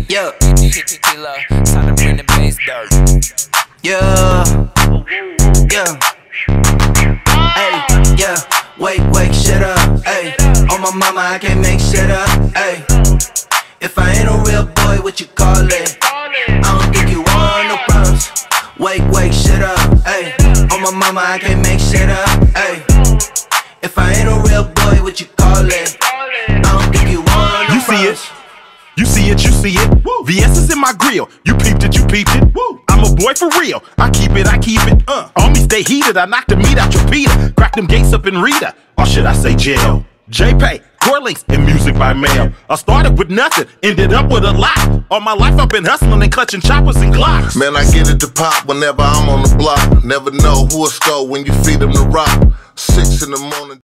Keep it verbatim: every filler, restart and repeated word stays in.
Yeah. Killer, time to bring the bass dirt. Yeah. Yeah. Hey, yeah. Wake, wake, shut up. Hey, on my mama, I can't make shit up. Hey, if I ain't a real boy, what you call it? I don't think you want no problems. Wake, wake, shut up. Hey, on my mama, I can't make shit up. Hey, if I ain't a real boy, what you call it? I don't think you want no You see it. problems. You see it, you see it. Woo. V S is in my grill. You peeped it, you peeped it. Woo. I'm a boy for real. I keep it, I keep it. Uh. On me stay heated. I knock the meat out your Peter. Crack them gates up in Rita. Or should I say jail? J-Pay, core links, and music by mail. I started with nothing, ended up with a lot. All my life I've been hustling and clutching choppers and Glocks. Man, I get it to pop whenever I'm on the block. Never know who will score when you feed them the rock. Six in the morning.